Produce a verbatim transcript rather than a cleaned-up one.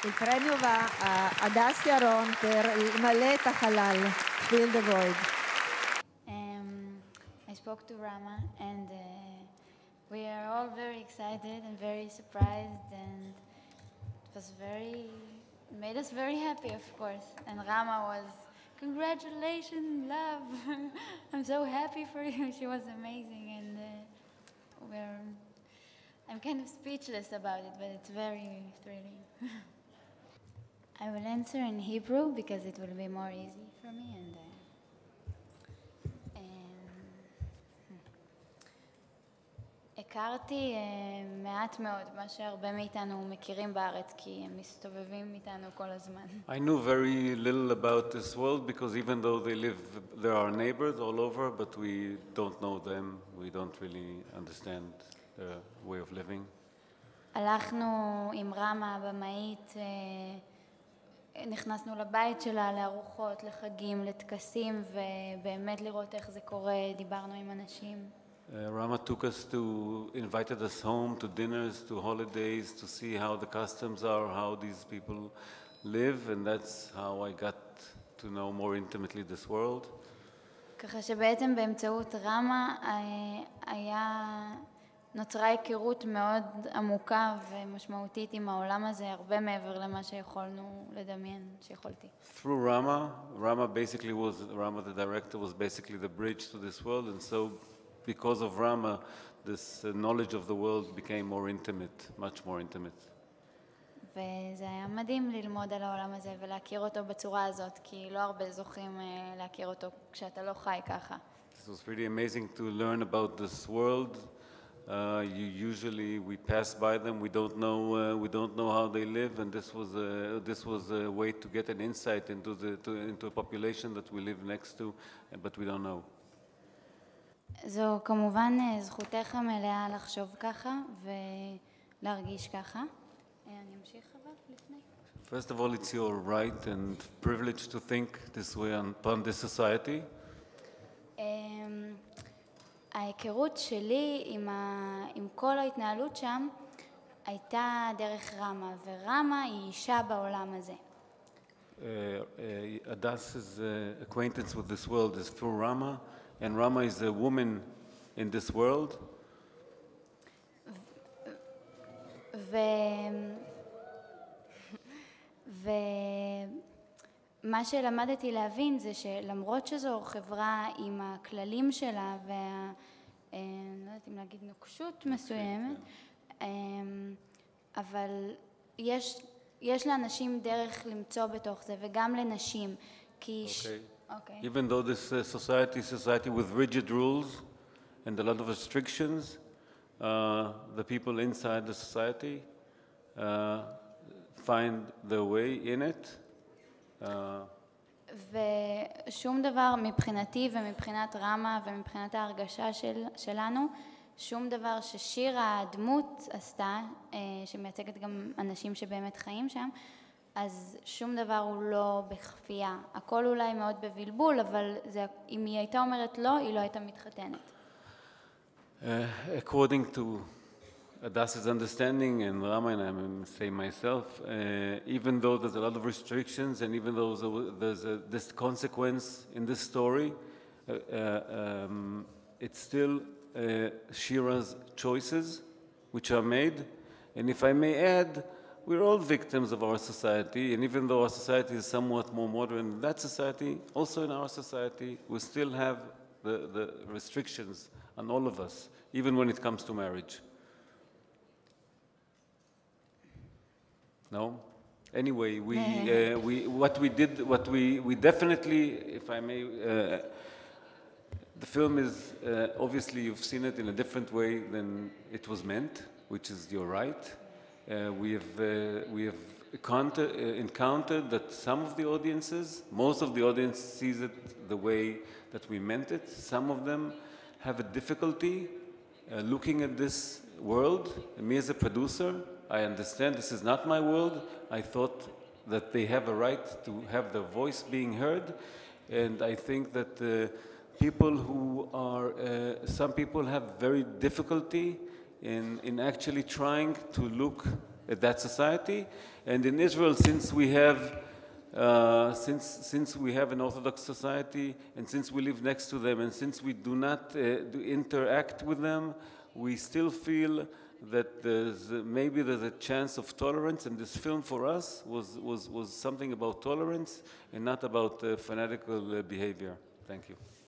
Il premio va a Adas Yaron per il מלא את החלל, Fill the Void. Um, I spoke to Rama and uh, we are all very excited and very surprised, and it was very, it made us very happy, of course. And Rama was, congratulations, love. I'm so happy for you. She was amazing, and uh, we're, I'm kind of speechless about it, but it's very thrilling. I will answer in Hebrew because it will be more easy for me. And uh, הכרתי מעט מאוד, מה שהרבה מאיתנו מכירים בארץ, כי הם מסתובבים איתנו כל הזמן. I knew very little about this world because even though they live, there are neighbors all over, but we don't know them, we don't really understand their way of living. הלכנו עם רמה הבמאית, נכנסנו לבית שלה, לארוחות, לחגים, לטקסים, ובאמת לראות איך זה קורה, דיברנו עם אנשים. Uh, Rama took us to, invited us home to dinners, to holidays, to see how the customs are, how these people live, and that's how I got to know more intimately this world. ככה שבעצם באמצעות רמה היה, נוצרה היכרות מאוד עמוקה ומשמעותית עם העולם הזה, הרבה מעבר למה שיכולנו לדמיין, שיכולתי. Through Rama, Rama basically was, Rama the director was basically the bridge to this world, and so because of Rama, this uh, knowledge of the world became more intimate, much more intimate. וזה היה מדהים ללמוד על העולם הזה ולהכיר אותו בצורה הזאת, כי לא הרבה זוכים להכיר אותו כשאתה לא חי ככה. This was really amazing to learn about this world. Uh, you usually we pass by them, we don't know uh, we don't know how they live, and this was a this was a way to get an insight into the to, into a population that we live next to, but we don't know. זו כמובן זכותך המלאה לחשוב ככה ולהרגיש ככה. אני אמשיך אבל לפני. First of all, it's your right and privilege to think this way upon this society. ההיכרות שלי עם, ה... עם כל ההתנהלות שם הייתה דרך רמה, ורמה היא אישה בעולם הזה. Adas's uh, acquaintance with this world is through Rama, and Rama is a woman in this world. ו... ומה שלמדתי להבין זה שלמרות שזו חברה עם הכללים שלה וה... לא יודעת אם להגיד נוקשות מסוימת, אבל יש, יש לאנשים דרך למצוא בתוך זה, וגם לנשים, כי... Okay. Okay. Even though this uh, society is society with rigid rules and a lot of restrictions, uh, the people inside the society uh, find their way in it. Uh, ושום דבר מבחינתי ומבחינת רמה ומבחינת ההרגשה של, שלנו, שום דבר ששירה הדמות עשתה, שמייצגת גם אנשים שבאמת חיים שם, אז שום דבר הוא לא בכפייה. הכל אולי מאוד בבלבול, אבל זה, אם היא הייתה אומרת לא, היא לא הייתה מתחתנת. Uh, according to Adas's understanding, and Rama, and I'm saying myself, uh, even though there's a lot of restrictions, and even though there's, a, there's a, this consequence in this story, uh, uh, um, it's still uh, Shira's choices which are made. And if I may add, we're all victims of our society, and even though our society is somewhat more modern than that society, also in our society, we still have the, the restrictions on all of us, even when it comes to marriage. No? Anyway, we, uh, we, what we did, what we, we definitely, if I may, uh, the film is, uh, obviously you've seen it in a different way than it was meant, which is your right. Uh, we have, uh, we have encounter, uh, encountered that some of the audiences, most of the audience sees it the way that we meant it. Some of them have a difficulty uh, looking at this world. And me as a producer, I understand this is not my world. I thought that they have a right to have their voice being heard. And I think that uh, people who are, uh, some people have very difficulty in, in actually trying to look at that society. And in Israel, since we have Uh, since, since we have an Orthodox society, and since we live next to them, and since we do not uh, do interact with them, we still feel that there's, uh, maybe there's a chance of tolerance, and this film for us was, was, was something about tolerance and not about uh, fanatical uh, behavior. Thank you.